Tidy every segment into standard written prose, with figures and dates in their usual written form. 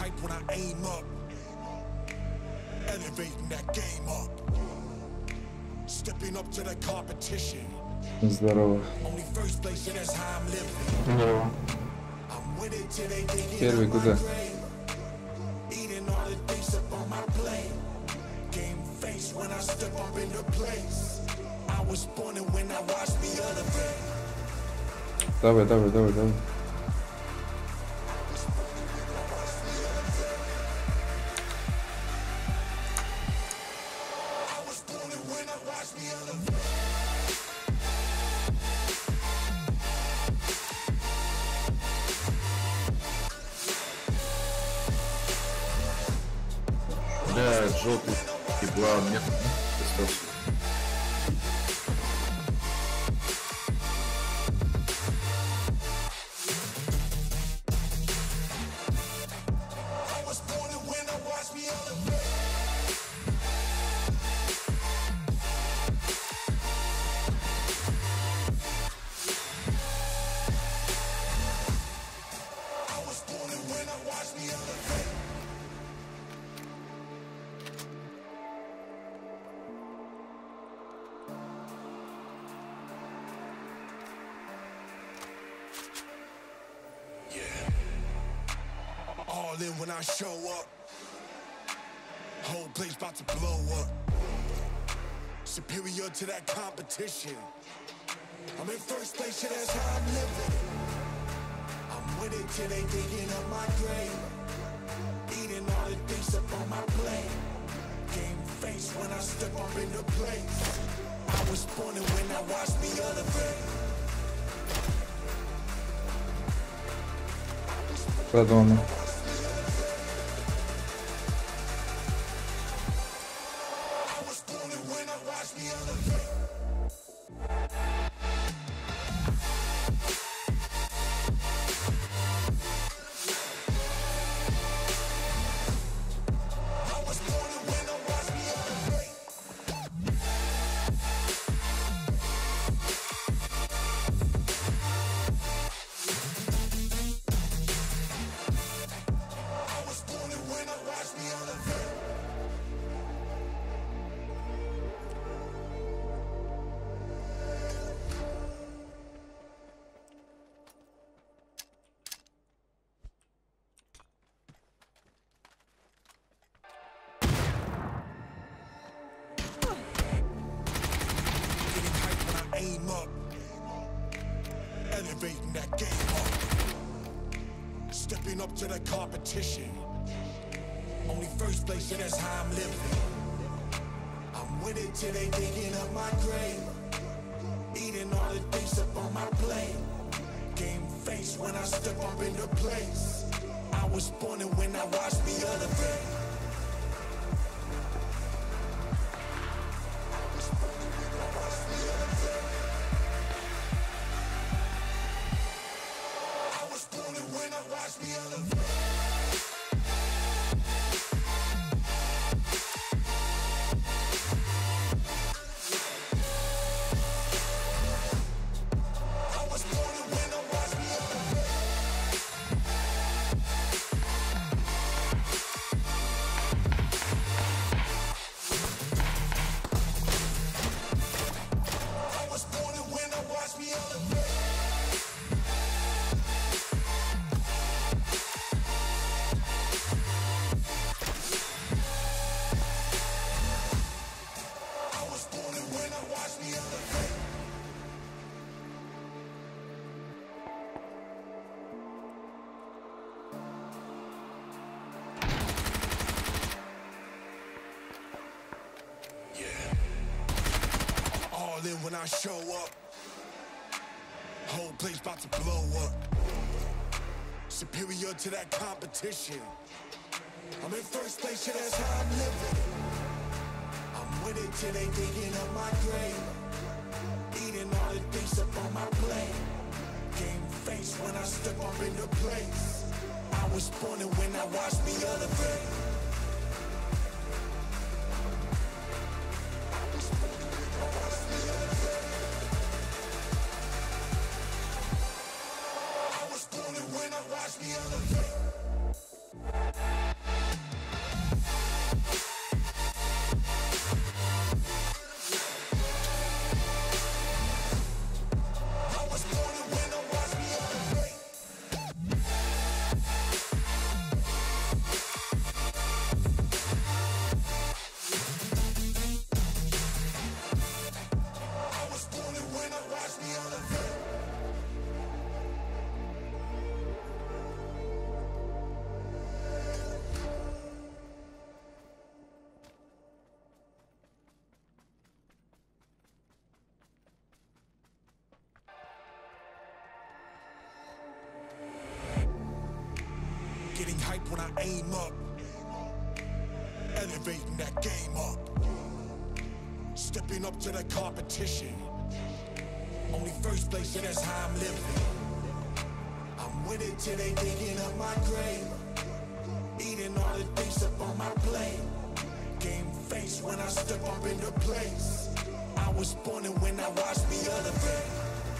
hype when I aim up, elevating that game up, stepping up to the competition. Здорово. Only first place, and that's how I'm living. Здорово. I'm with it till they dig Первый in куда? my grave, eating all the things up on my plate. Game face when I step up into place. I was born and when I watched me elevate. Давай, давай, давай, давай. Да, желтый тепла нет. All in when I show up, whole place about to blow up. Superior to that competition. I'm in first place, yeah, that's how I'm living. I'm with it till they digging up my grave, eating all the things up on my plate. Game face when I step up into place. I was born and when I watched me elevate. По дому. Aim up, elevating that game up, stepping up to the competition. Only first place, yeah, that's how I'm living. I'm with it till they digging up my grave, eating all the things up on my plate. Game face when I step up into place. I was born and when I watched me elevate. When I show up, whole place about to blow up. Superior to that competition. I'm in first place, yeah, that's how I'm living. I'm with it till they digging up my grave, eating all the things up on my plate. Game face when I step up into place. I was born and when I watched me elevate. Watch me elevate. Getting hype when I aim up, elevating that game up, stepping up to the competition. Only first place, yeah, that's how I'm living. I'm with it till they digging up my grave, eating all the things up on my plate. Game face when I step up into place. I was born and when I watched me elevate.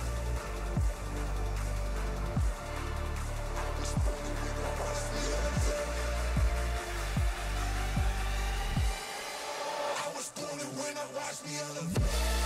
I was born and when I watched me elevate.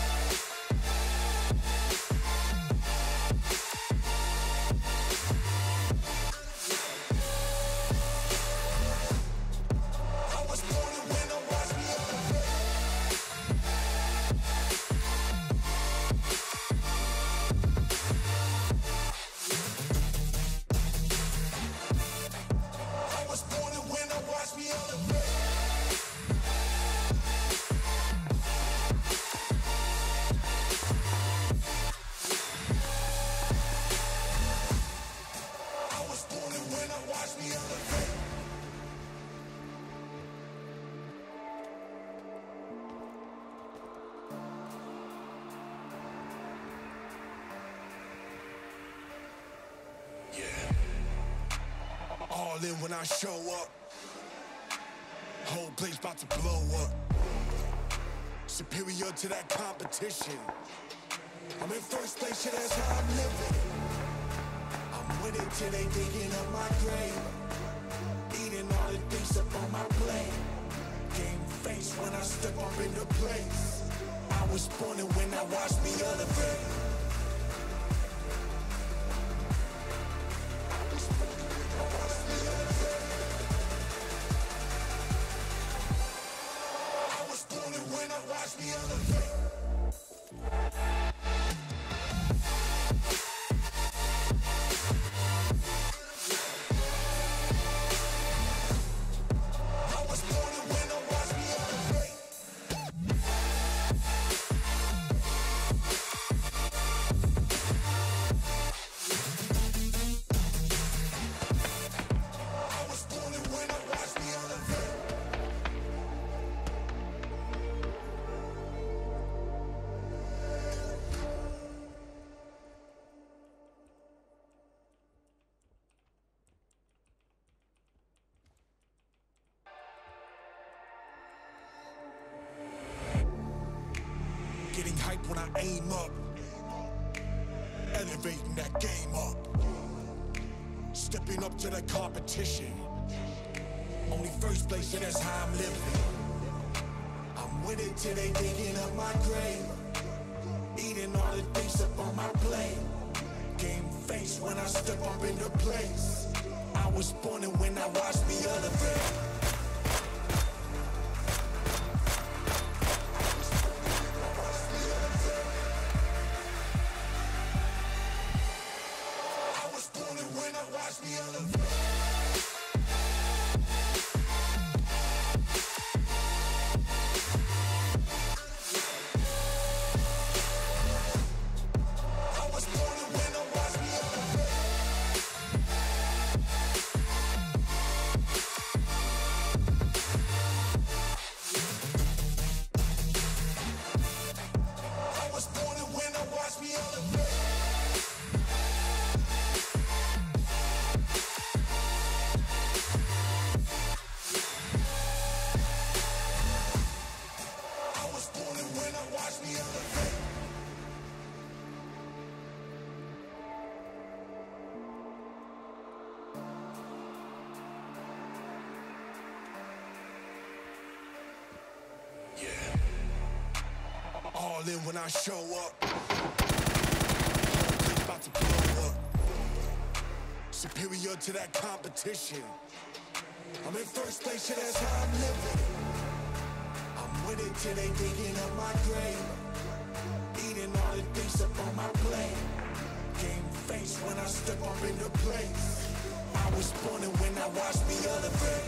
All in when I show up, whole place about to blow up. Superior to that competition. I'm in first place, yeah, that's how I'm living. I'm with it till they digging up my grave, eating all the things up on my plate. Game face when I step up into place. I was born and when I watched me elevate. Watch me elevate. I was born and when I watch me elevate. I was born and when I watch me elevate. Getting hype when I aim up, elevating that game up, stepping up to the competition. Only first place, yeah, that's how I'm living. I'm with it till they digging up my grave, eating all the things up on my plate. Game face when I step up into place. I was born and when I watched me elevate. Watch me elevate. I was born and when I watch me elevate. I was born and when I watch me elevate. Watch me elevate. Yeah. All in when I show up. Whole place about to blow up. Superior to that competition. I'm in first place, yeah, that's how I'm living. I'm with it till they digging up my grave, eating all the things up on my plate. Game face when I step up into place. I was born and when I watched me elevate.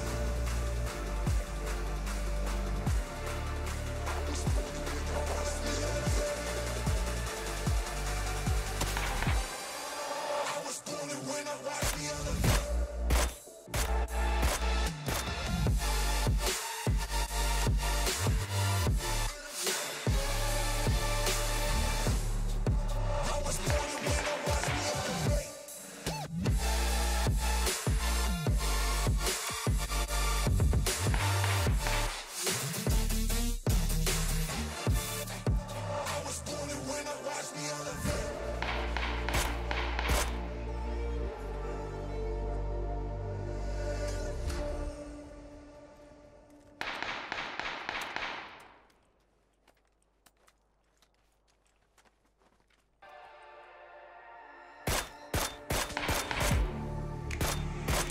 I was born and when I watched me elevate.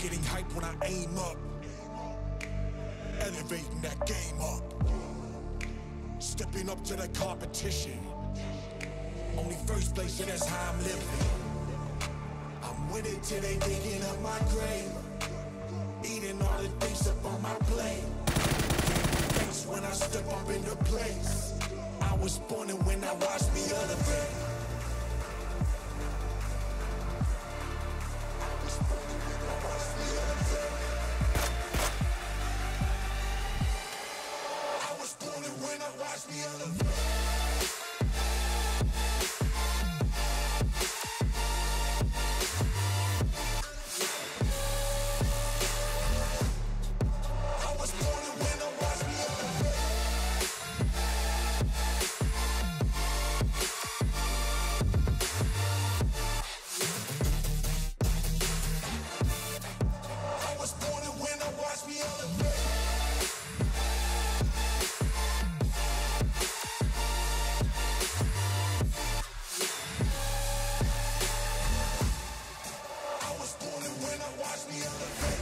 Getting hype when I aim up, elevating that game up, stepping up to the competition. Only first place, and that's how I'm living. I'm with it till they digging up my grave, eating all the things up on my plate. Face when I step up in the place. I was born and when I watched me elevate. Watch me elevate. I was born and when I watch me elevate. I was born and when I watch me elevate. Watch me elevate.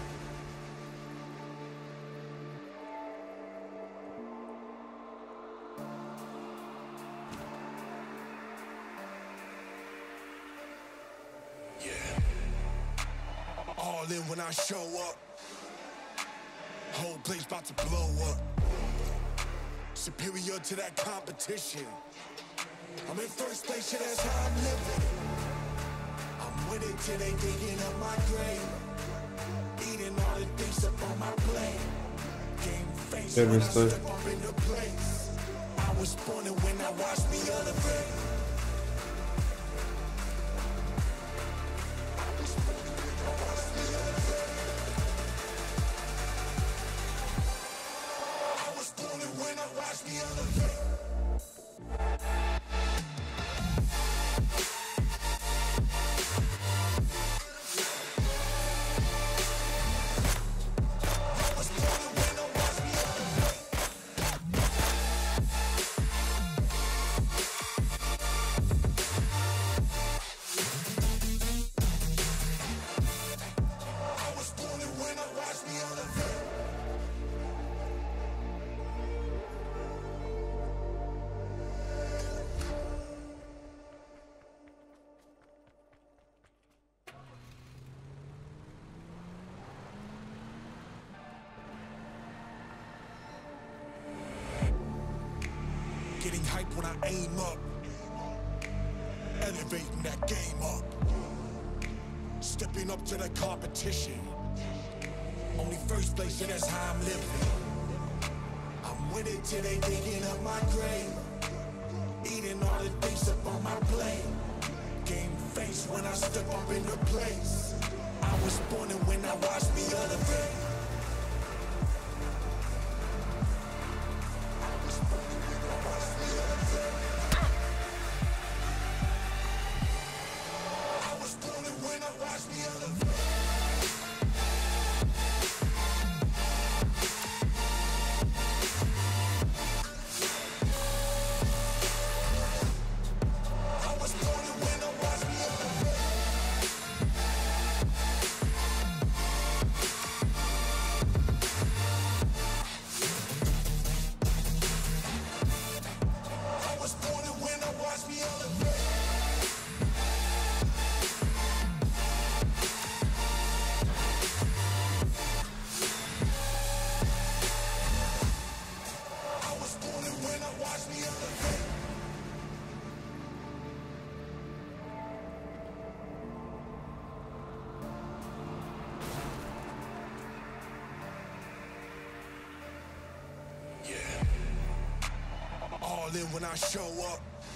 Yeah. All in when I show up. Whole place about to blow up. Superior to that competition. I'm in first place, yeah, that's how I'm living. I'm with it till they digging up my grave, eating all the things up on my plate. Game face when I step up in the place. I was born and when I watched me elevate. I was born and when I watched me elevate. Getting hype when I aim up, elevating that game up, stepping up to the competition. Only first place, yeah, that's how I'm living. I'm with it till they digging up my grave, eating all the things up on my plate. Game face when I step up in the place. I was born and when I watched me elevate. Watch me elevate. I was born and when I watch me elevate. I was born and when I watch me elevate. Watch me elevate. Yeah. All in when I show up.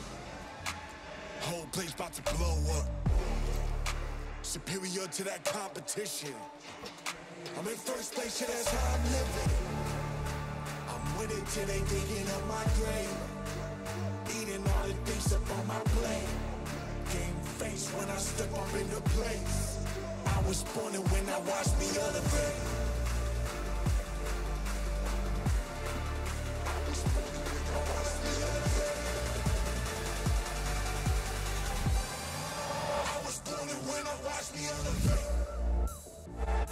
Whole place about to blow up. Superior to that competition. I'm in first place, yeah, that's how I'm living. I'm with it till they digging up my grave, eating all the things up on my plate. Game face when I step up in the place. I was born and when I watched me elevate. I was born and when I watched me elevate.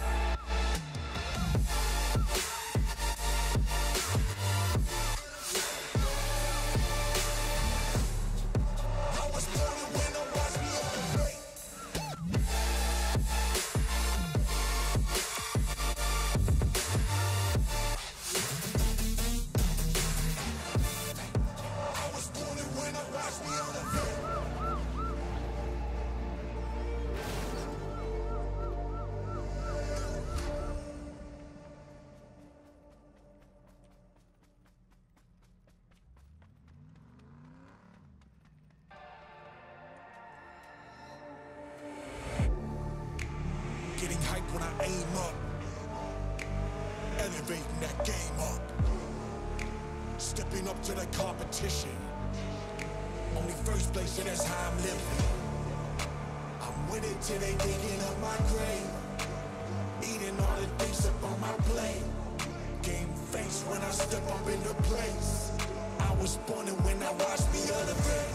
hype when I aim up, elevating that game up, stepping up to the competition. Only first place, and that's how I'm living. I'm with it till they digging up my grave, eating all the things up on my plate. Game face when I step up into place. I was born and when I watched me elevate.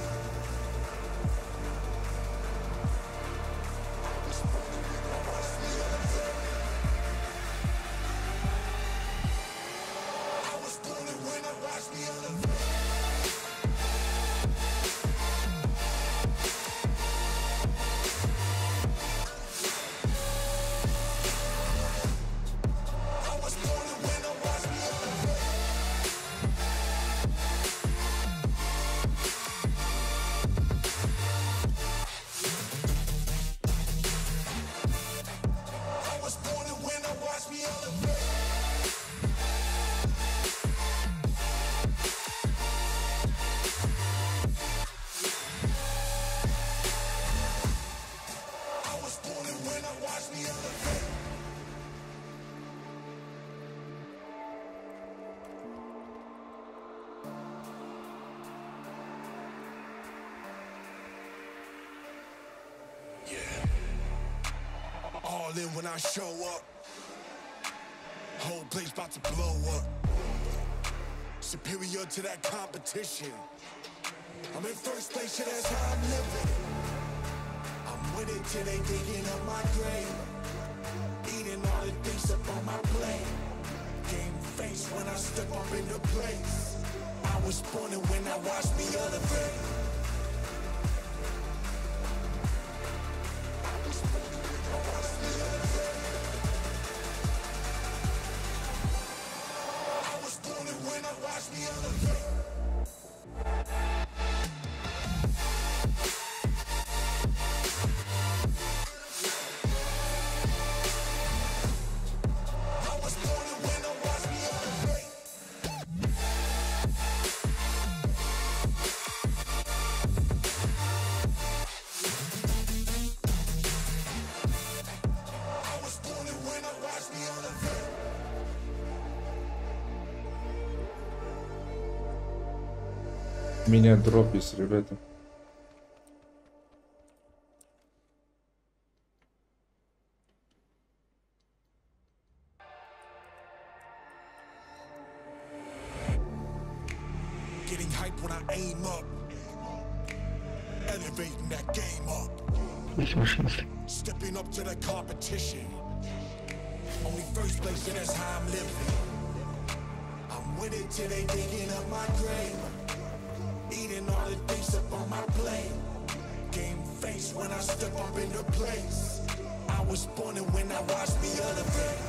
All in when I show up, whole place about to blow up. Superior to that competition. I'm in first place, yeah, that's how I'm living. I'm with it till they digging up my grave, eating all the things up on my plate. Game face when I step up into place. I was born and when I watched me elevate. У меня дроп есть, ребята. Getting hype when I aim up, elevating that game up, stepping up to the competition. Only first place, and that's how I'm living. I'm with it till they digging up my grave, eating all the things up on my plate. Game face when I step up into place. I was born and when I watched me elevate.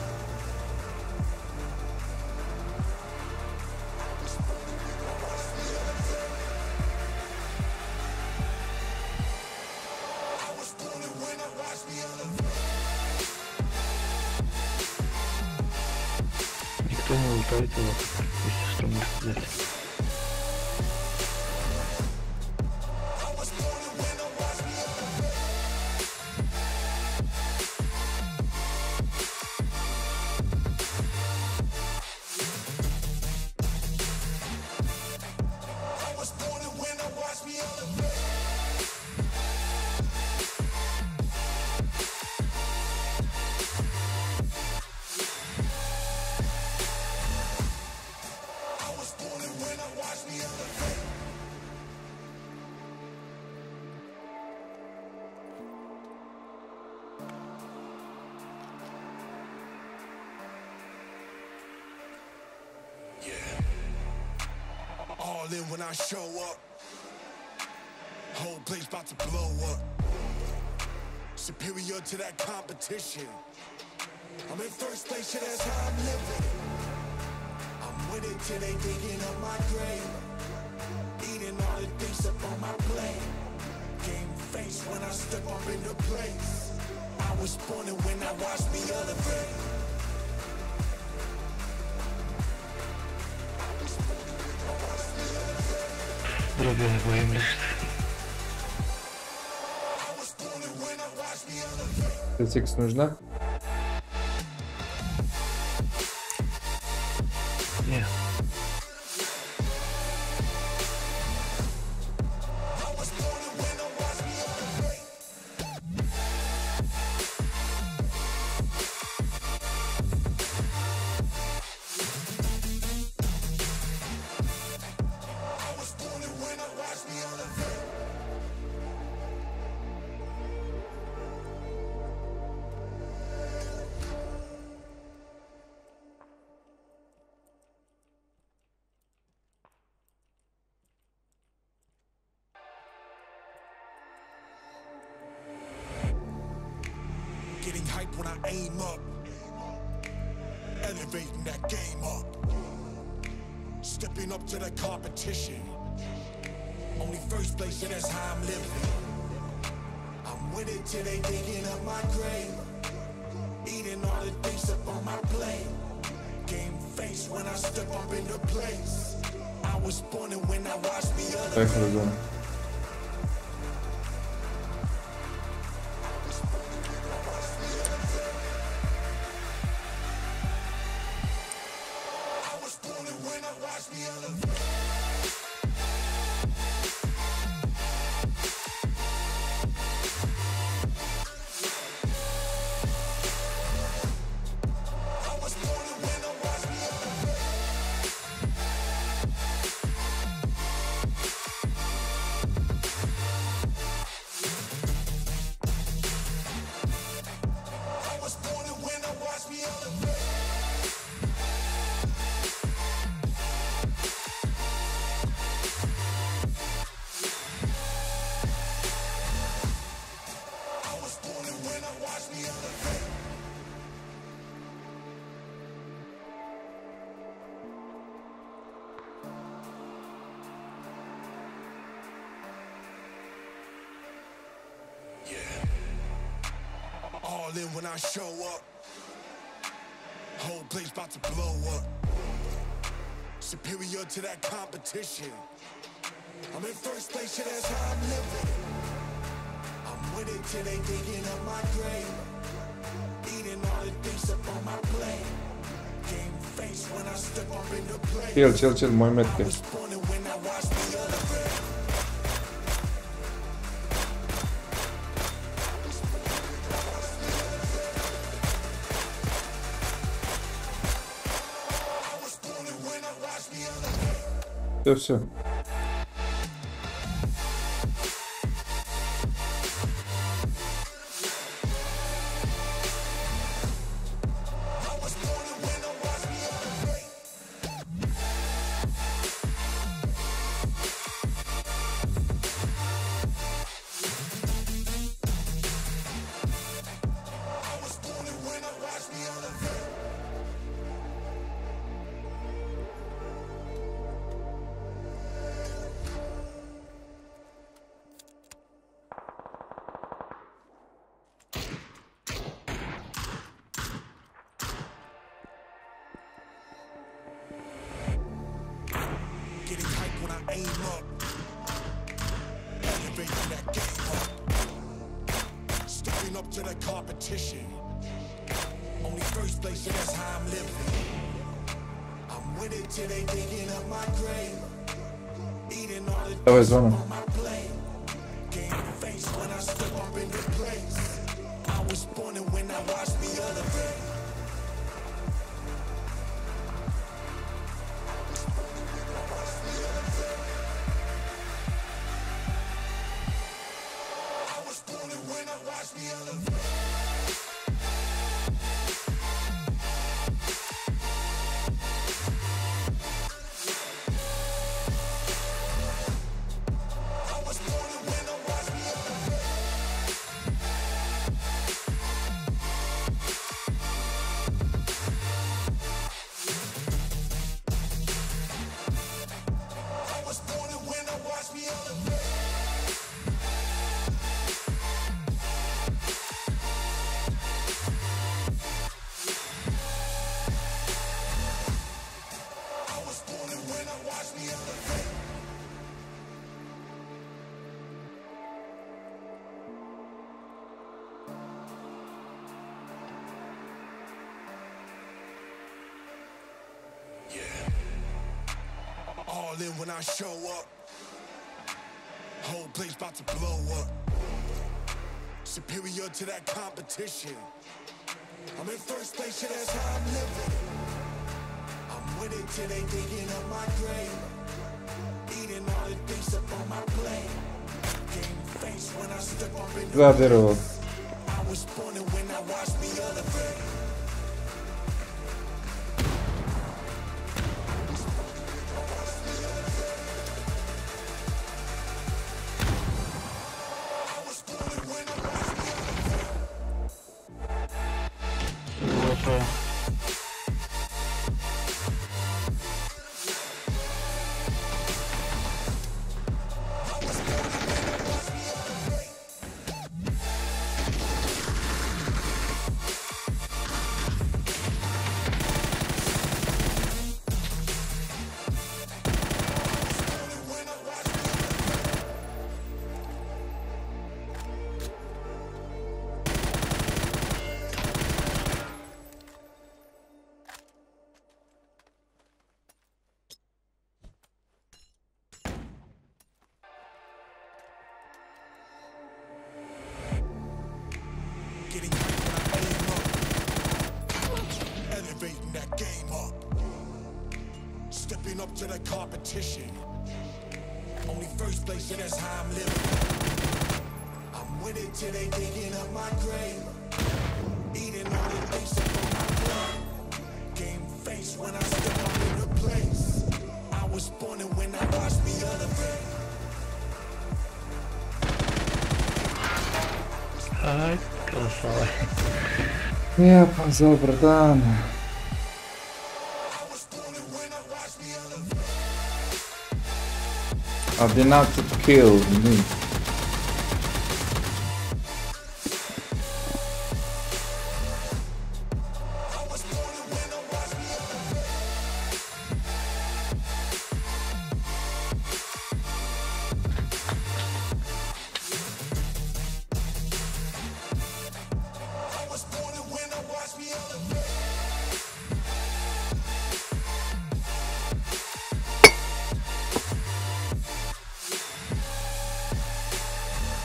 Никто не лутает его, если что, может взять. All in when I show up, whole place about to blow up. Superior to that competition. I'm in first place, yeah, that's how I'm living. I'm with it till they digging up my grave, eating all the things up on my plate. Game face when I step up into place. I was born and when I watched me elevate. Другая боем лишь. 5х нужна? Getting hype when I aim up. Elevating that game up. Stepping up to the competition. Only first place, yeah, that's how I'm living. I'm with it till they digging up my grave. Eating all the things up on my plate. Game face when I step up into place. I was born and when I watched me other. Поехали в зону. I was born and when I watched me other. All in when I show up. Whole place about to blow up. Superior to that competition. I'm in first place, yeah, that's how I'm living. I'm with it till they digging up my grave. Eating all the things up on my plate. Game face when I step up in the place. Чил, мой метки. I was born and when I watched the other way. Все. Getting hype when I aim up. Elevating that game up. Stepping up to the competition. Only first place, yeah, that's how I'm living. I'm with it till they digging up my grave. Eating all the Давай, things зона. on my plate. Game face when I step up in the place. I was born and when I watched me other way. All in when I show up. Whole place about to blow up. Superior to that competition. I'm in first place, yeah, that's how I'm living. I'm with it till they digging up my grave. Eating all the things up on my plate. Game face when I step up in the За дерево. I was born and when I watched me other way. свое. Getting hyped when I aim up. Elevating that game up. Stepping up to the competition. Only first place, yeah, that's how I'm living. I'm with it till they digging up my grave. Eating all the things up on my plate. Game face when I step up in the place. I was born and when I watched me elevate. Ай, красава. Я позал, братан. I've been out to kill me.